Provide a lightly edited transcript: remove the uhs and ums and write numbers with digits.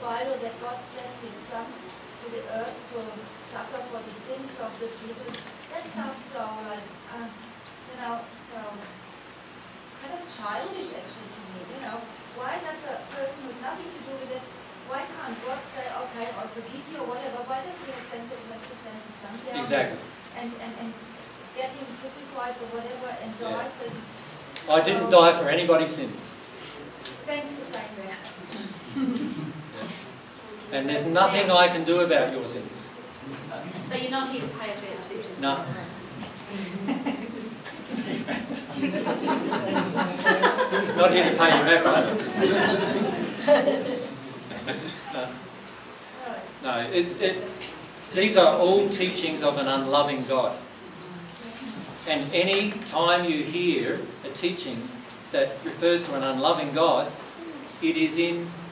Bible that God sent His Son to the earth to suffer for the sins of the people, that sounds so like, you know, so kind of childish actually to me, you know. Why does a person with nothing to do with it, why can't God say, okay, I'll forgive you or whatever? Why does He have to send His Son down Exactly. and get Him crucified or whatever and die for Him? I didn't die for anybody's sins. Thanks for saying that. And there's nothing I can do about your sins. So you're not here to pay us out, teachers? No. Not here to pay you back, no. These are all teachings of an unloving God. And any time you hear a teaching that refers to an unloving God, it is in